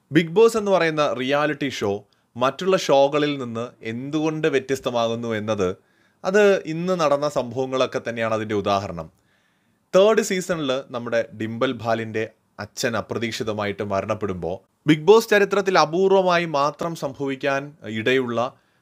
Big boss എന്ന് പറയുന്ന reality show മറ്റുള്ള ഷോകളിൽ നിന്ന് എന്തുകൊണ്ട് വ്യത്യസ്തമാകുന്നു എന്നത് അത് ഇന്ന് നടന്ന സംഭവങ്ങളൊക്കെ തന്നെയാണ് അതിൻ്റെ ഉദാഹരണം. തേർഡ് സീസണിൽ നമ്മുടെ ഡിംപിൾ ബാലിൻ്റെ അച്ഛൻ അപ്രതീക്ഷിതമായിട്ട് മരണപ്പെടുമ്പോൾ ബിഗ് ബോസ് ചരിത്രത്തിൽ അപൂർവമായി മാത്രം സംഭവിക്കാൻ ഇടയുള്ള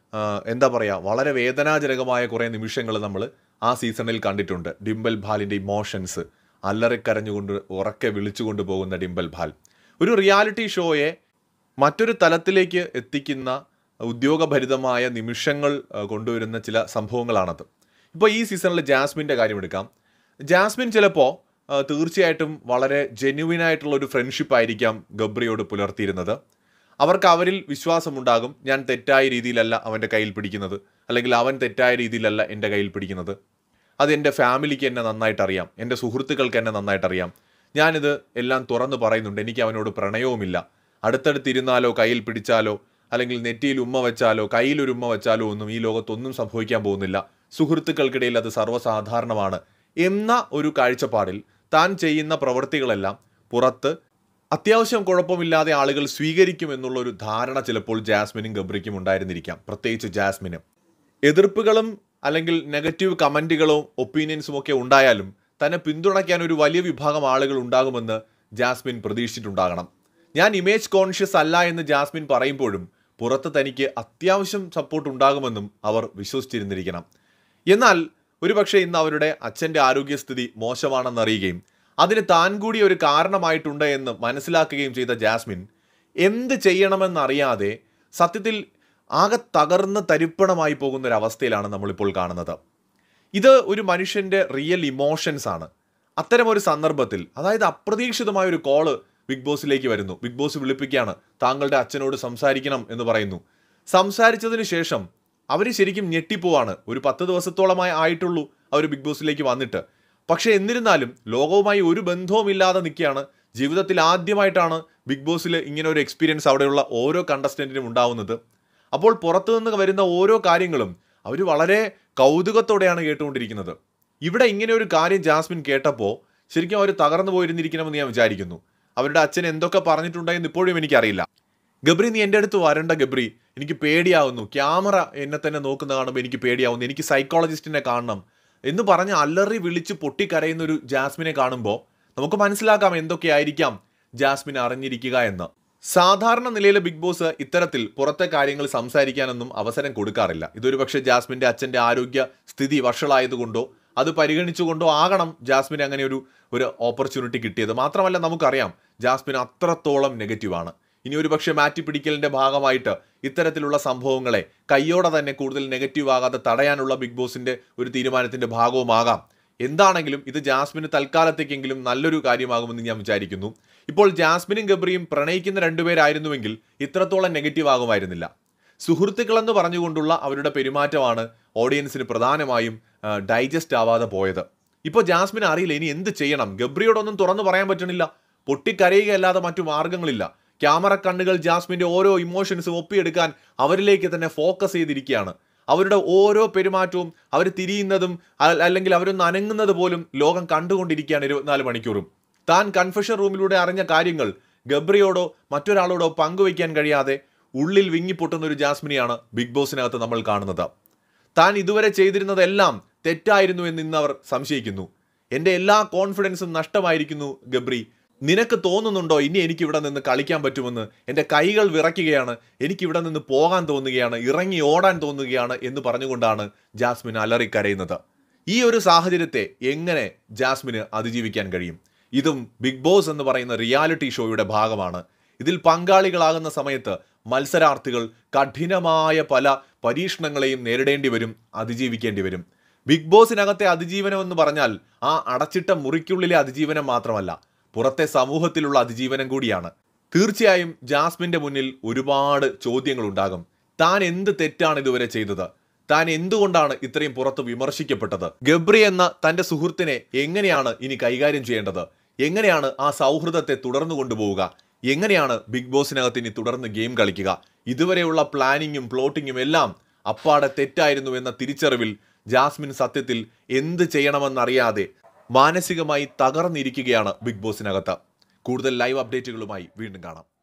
എന്താ പറയുക, വളരെ വേദനാജനകമായ കുറേ നിമിഷങ്ങൾ നമ്മൾ ആ സീസണിൽ കണ്ടിട്ടുണ്ട്. ഡിംപിൾ ബാലിൻ്റെ ഇമോഷൻസ്, അല്ലറിക്കരഞ്ഞുകൊണ്ട് ഉറക്കെ വിളിച്ചുകൊണ്ട് പോകുന്ന ഡിംപിൾ ബാൽ ഒരു റിയാലിറ്റി ഷോയെ മറ്റൊരു തലത്തിലേക്ക് എത്തിക്കുന്ന ഉദ്യോഗഭരിതമായ നിമിഷങ്ങൾ കൊണ്ടുവരുന്ന ചില സംഭവങ്ങളാണത്. ഇപ്പോൾ ഈ സീസണിൽ ജാസ്മിൻ്റെ കാര്യമെടുക്കാം. ജാസ്മിൻ ചിലപ്പോൾ തീർച്ചയായിട്ടും വളരെ ജെന്യുവിനായിട്ടുള്ള ഒരു ഫ്രണ്ട്ഷിപ്പ് ആയിരിക്കാം ഗബ്രിയോട് പുലർത്തിയിരുന്നത്. അവർക്ക് അവരിൽ വിശ്വാസമുണ്ടാകും, ഞാൻ തെറ്റായ രീതിയിലല്ല അവൻ്റെ കയ്യിൽ പിടിക്കുന്നത്, അല്ലെങ്കിൽ അവൻ തെറ്റായ രീതിയിലല്ല എൻ്റെ കയ്യിൽ പിടിക്കുന്നത്. അത് എൻ്റെ ഫാമിലിക്ക് എന്നെ നന്നായിട്ടറിയാം, എൻ്റെ സുഹൃത്തുക്കൾക്ക് എന്നെ നന്നായിട്ടറിയാം. ഞാനിത് എല്ലാം തുറന്ന് പറയുന്നുണ്ട്, എനിക്ക് അവനോട് പ്രണയവുമില്ല. അടുത്തടുത്തിരുന്നാലോ കയ്യിൽ പിടിച്ചാലോ അല്ലെങ്കിൽ നെറ്റിയിൽ ഉമ്മ വെച്ചാലോ കയ്യിലൊരു ഉമ്മ വെച്ചാലോ ഒന്നും ഈ ലോകത്തൊന്നും സംഭവിക്കാൻ പോകുന്നില്ല. സുഹൃത്തുക്കൾക്കിടയിൽ അത് സർവ്വസാധാരണമാണ് എന്ന ഒരു കാഴ്ചപ്പാടിൽ താൻ ചെയ്യുന്ന പ്രവൃത്തികളെല്ലാം പുറത്ത് അത്യാവശ്യം കുഴപ്പമില്ലാതെ ആളുകൾ സ്വീകരിക്കുമെന്നുള്ള ഒരു ധാരണ ചിലപ്പോൾ ജാസ്മിനും ഗബ്രിക്കും ഉണ്ടായിരുന്നിരിക്കാം. പ്രത്യേകിച്ച് ജാസ്മിന് എതിർപ്പുകളും അല്ലെങ്കിൽ നെഗറ്റീവ് കമൻറ്റുകളും ഒപ്പീനിയൻസും ഒക്കെ ഉണ്ടായാലും തന്നെ പിന്തുണയ്ക്കാൻ ഒരു വലിയ വിഭാഗം ആളുകൾ ഉണ്ടാകുമെന്ന് ജാസ്മിൻ പ്രതീക്ഷിച്ചിട്ടുണ്ടാകണം. ഞാൻ ഇമേജ് കോൺഷ്യസ് അല്ല എന്ന് ജാസ്മിൻ പറയുമ്പോഴും പുറത്ത് തനിക്ക് അത്യാവശ്യം സപ്പോർട്ട് ഉണ്ടാകുമെന്നും അവർ വിശ്വസിച്ചിരുന്നിരിക്കണം. എന്നാൽ ഒരുപക്ഷെ ഇന്ന് അവരുടെ അച്ഛൻ്റെ ആരോഗ്യസ്ഥിതി മോശമാണെന്നറിയുകയും അതിന് താൻ കൂടി ഒരു കാരണമായിട്ടുണ്ട് എന്ന് മനസ്സിലാക്കുകയും ചെയ്ത ജാസ്മിൻ എന്ത് ചെയ്യണമെന്നറിയാതെ സത്യത്തിൽ ആകെ തകർന്ന് തരിപ്പണമായി പോകുന്നൊരവസ്ഥയിലാണ് നമ്മളിപ്പോൾ കാണുന്നത്. ഇത് ഒരു മനുഷ്യൻ്റെ റിയൽ ഇമോഷൻസ് ആണ്. അത്തരമൊരു സന്ദർഭത്തിൽ, അതായത് അപ്രതീക്ഷിതമായൊരു കോള് ബിഗ് ബോസിലേക്ക് വരുന്നു. ബിഗ് ബോസ് വിളിപ്പിക്കുകയാണ്, താങ്കളുടെ അച്ഛനോട് സംസാരിക്കണം എന്ന് പറയുന്നു. സംസാരിച്ചതിന് ശേഷം അവർ ശരിക്കും ഞെട്ടിപ്പോവാണ്. ഒരു 10 ദിവസത്തോളമായി ആയിട്ടുള്ളൂ അവർ ബിഗ് ബോസിലേക്ക് വന്നിട്ട്. പക്ഷേ എന്നിരുന്നാലും ലോകവുമായി ഒരു ബന്ധവുമില്ലാതെ നിൽക്കുകയാണ്. ജീവിതത്തിൽ ആദ്യമായിട്ടാണ് ബിഗ് ബോസിൽ ഇങ്ങനെ ഒരു എക്സ്പീരിയൻസ് അവിടെയുള്ള ഓരോ കണ്ടസ്റ്റൻറ്റിനും ഉണ്ടാവുന്നത്. അപ്പോൾ പുറത്തുനിന്ന് വരുന്ന ഓരോ കാര്യങ്ങളും അവർ വളരെ കൗതുകത്തോടെയാണ് കേട്ടുകൊണ്ടിരിക്കുന്നത്. ഇവിടെ ഇങ്ങനെ ഒരു കാര്യം ജാസ്മിൻ കേട്ടപ്പോൾ ശരിക്കും അവർ തകർന്നു പോയിരുന്നിരിക്കണമെന്ന് ഞാൻ വിചാരിക്കുന്നു. അവരുടെ അച്ഛൻ എന്തൊക്കെ പറഞ്ഞിട്ടുണ്ടെന്ന് ഇപ്പോഴും എനിക്കറിയില്ല. ഗബ്രി, നീ എൻ്റെ അടുത്ത് വരണ്ട ഗബ്രി, എനിക്ക് പേടിയാവുന്നു, ക്യാമറ എന്നെ തന്നെ നോക്കുന്ന കാണുമ്പോൾ എനിക്ക് പേടിയാവുന്നു, എനിക്ക് സൈക്കോളജിസ്റ്റിനെ കാണണം എന്ന് പറഞ്ഞ് അലറി വിളിച്ച് പൊട്ടിക്കരയുന്ന ഒരു ജാസ്മിനെ കാണുമ്പോൾ നമുക്ക് മനസ്സിലാക്കാം എന്തൊക്കെയായിരിക്കാം ജാസ്മിൻ അറിഞ്ഞിരിക്കുക എന്ന്. സാധാരണ നിലയിൽ ബിഗ് ബോസ് ഇത്തരത്തിൽ പുറത്തെ കാര്യങ്ങൾ സംസാരിക്കാനൊന്നും അവസരം കൊടുക്കാറില്ല. ഇതൊരു പക്ഷേ ജാസ്മിൻ്റെ അച്ഛൻ്റെ ആരോഗ്യ സ്ഥിതി വഷളായതുകൊണ്ടോ അത് പരിഗണിച്ചുകൊണ്ടോ ആകണം ജാസ്മിന് അങ്ങനെ ഒരു ഓപ്പർച്യൂണിറ്റി കിട്ടിയത്. മാത്രമല്ല നമുക്കറിയാം ജാസ്മിൻ അത്രത്തോളം നെഗറ്റീവാണ്. ഇനി ഒരു പക്ഷേ മാറ്റിപ്പിടിക്കലിൻ്റെ ഭാഗമായിട്ട് ഇത്തരത്തിലുള്ള സംഭവങ്ങളെ കയ്യോടെ തന്നെ കൂടുതൽ നെഗറ്റീവ് ആകാതെ തടയാനുള്ള ബിഗ് ബോസിൻ്റെ ഒരു തീരുമാനത്തിൻ്റെ ഭാഗവുമാകാം. എന്താണെങ്കിലും ഇത് ജാസ്മിന് തൽക്കാലത്തേക്കെങ്കിലും നല്ലൊരു കാര്യമാകുമെന്ന് ഞാൻ വിചാരിക്കുന്നു. ഇപ്പോൾ ജാസ്മിനും ഗബ്രിയും പ്രണയിക്കുന്ന രണ്ടുപേരായിരുന്നുവെങ്കിൽ ഇത്രത്തോളം നെഗറ്റീവ് ആകുമായിരുന്നില്ല. സുഹൃത്തുക്കളെന്ന് പറഞ്ഞുകൊണ്ടുള്ള അവരുടെ പെരുമാറ്റമാണ് ഓഡിയൻസിന് പ്രധാനമായും ഡൈജസ്റ്റ് ആവാതെ പോയത്. ഇപ്പോൾ ജാസ്മിന് അറിയില്ല ഇനി എന്ത് ചെയ്യണം. ഗബ്രിയോടൊന്നും തുറന്നു പറയാൻ പറ്റണില്ല, പൊട്ടിക്കരയുകയല്ലാതെ മറ്റു മാർഗങ്ങളില്ല. ക്യാമറ കണ്ണുകൾ ജാസ്മിൻ്റെ ഓരോ ഇമോഷൻസും ഒപ്പിയെടുക്കാൻ അവരിലേക്ക് തന്നെ ഫോക്കസ് ചെയ്തിരിക്കുകയാണ്. അവരുടെ ഓരോ പെരുമാറ്റവും അവർ തിരിയുന്നതും അല്ലെങ്കിൽ അവരൊന്ന് അനങ്ങുന്നത് പോലും ലോകം കണ്ടുകൊണ്ടിരിക്കുകയാണ് 24 മണിക്കൂറും. താൻ കൺഫെഷൻ റൂമിലൂടെ അറിഞ്ഞ കാര്യങ്ങൾ ഗബ്രിയോടോ മറ്റൊരാളോടോ പങ്കുവയ്ക്കാൻ കഴിയാതെ ഉള്ളിൽ വിങ്ങിപ്പൊട്ടുന്ന ഒരു ജാസ്മിനെയാണ് ബിഗ് ബോസിനകത്ത് നമ്മൾ കാണുന്നത്. താൻ ഇതുവരെ ചെയ്തിരുന്നതെല്ലാം തെറ്റായിരുന്നു എന്ന് ഇന്ന് അവർ സംശയിക്കുന്നു. എൻ്റെ എല്ലാ കോൺഫിഡൻസും നഷ്ടമായിരിക്കുന്നു ഗബ്രി, നിനക്ക് തോന്നുന്നുണ്ടോ ഇനി എനിക്കിവിടെ നിന്ന് കളിക്കാൻ പറ്റുമെന്ന്? എൻ്റെ കൈകൾ വിറയ്ക്കുകയാണ്, എനിക്കിവിടെ നിന്ന് പോകാൻ തോന്നുകയാണ്, ഇറങ്ങി ഓടാൻ തോന്നുകയാണ് എന്ന് പറഞ്ഞുകൊണ്ടാണ് ജാസ്മിൻ അലറിക്കരയുന്നത്. ഈ ഒരു സാഹചര്യത്തെ എങ്ങനെ ജാസ്മിന് അതിജീവിക്കാൻ കഴിയും? ഇതും ബിഗ് ബോസ് എന്ന് പറയുന്ന റിയാലിറ്റി ഷോയുടെ ഭാഗമാണ്. ഇതിൽ പങ്കാളികളാകുന്ന സമയത്ത് മത്സരാർത്ഥികൾ കഠിനമായ പല പരീക്ഷണങ്ങളെയും നേരിടേണ്ടി വരും, അതിജീവിക്കേണ്ടി വരും. ബിഗ് ബോസിനകത്തെ അതിജീവനം എന്ന് പറഞ്ഞാൽ ആ അടച്ചിട്ട മുറിക്കുള്ളിലെ അതിജീവനം മാത്രമല്ല, പുറത്തെ സമൂഹത്തിലുള്ള അതിജീവനം കൂടിയാണ്. തീർച്ചയായും ജാസ്മിൻ്റെ മുന്നിൽ ഒരുപാട് ചോദ്യങ്ങളുണ്ടാകും. താൻ എന്ത് തെറ്റാണ് ഇതുവരെ ചെയ്തത്? താൻ എന്തുകൊണ്ടാണ് ഇത്രയും പുറത്ത് വിമർശിക്കപ്പെട്ടത്? ഗബ്രി എന്ന തൻ്റെ സുഹൃത്തിനെ എങ്ങനെയാണ് ഇനി കൈകാര്യം ചെയ്യേണ്ടത്? എങ്ങനെയാണ് ആ സൗഹൃദത്തെ തുടർന്നു കൊണ്ടുപോവുക? എങ്ങനെയാണ് ബിഗ് ബോസിനകത്ത് ഇനി തുടർന്ന് ഗെയിം കളിക്കുക? ഇതുവരെയുള്ള പ്ലാനിങ്ങും പ്ലോട്ടിങ്ങും എല്ലാം അപ്പാടെ തെറ്റായിരുന്നു എന്ന തിരിച്ചറിവിൽ ജാസ്മിൻ സത്യത്തിൽ എന്ത് ചെയ്യണമെന്നറിയാതെ മാനസികമായി തകർന്നിരിക്കുകയാണ് ബിഗ് ബോസിനകത്ത്. കൂടുതൽ ലൈവ് അപ്ഡേറ്റുകളുമായി വീണ്ടും കാണാം.